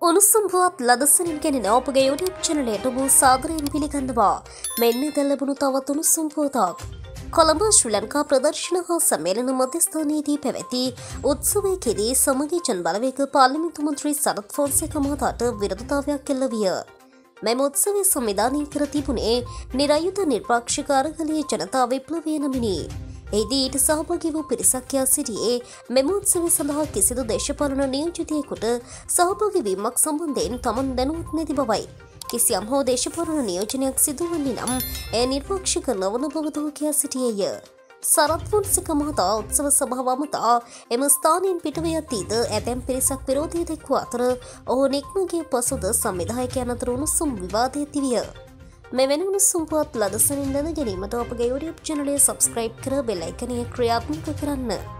උණුසුම් පුවත් ලදසනින් ගෙනෙන ඔබගේ YouTube channelයට ඔබ සාදරයෙන් පිළිගන්නවා. මෙන්න දැන් ලැබුණු තවත් උණුසුම් පුවතක්. කොළඹ ශ්‍රී ලංකා ප්‍රදර්ශන හා සම්මේලන මධ්‍යස්ථානයේදී පැවති උත්සවයකදී සමගි ජන බලවේග පාර්ලිමේන්තු මන්ත්‍රී සරත් ෆොන්සේකා මහතාට විරෝධතාවයක් එල්ල විය. මෙම උත්සවය සංවිධානය කර තිබුණේ නිරායුධ නිර්පාක්ෂික අරගලයේ ජනතා විප්ලවය නමිනි. එහිදී ඊට සහභාගී වූ පිරිසක් යා සිටියේ මෙම උත්සවය සඳහා කිසිදු දේශපාලන නියෝජිතයෙකුට සහභාගී වීමක් සම්බන්ධයෙන් තමන් දැනුවත් නැති බවයි. කිසියම් හෝ දේශපාලන නියෝජනයක් සිදුවන්නේ නම් එය නිර්පාක්ෂික නොවන බව ඔහු කියා සිටියේය. සරත් ෆොන්සේකා මහතා උත්සව සභාව අමතා එම ස්ථානයෙන් පිටව යද්දීද ඇතැම් පිරිසක් විරෝධය දැක්වූ අතර ඔහු නික්ම ගිය පසුද සංවිධායකයන් අතර උණුසුම් විවාදය තිබිය. මෙවැනි උණුසුම් පුවත් ලදසනින් දැන ගැනීමට අපගේ YouTube channel එක subscribe කර bell icon එක ක්‍රියාත්මක කරන්න.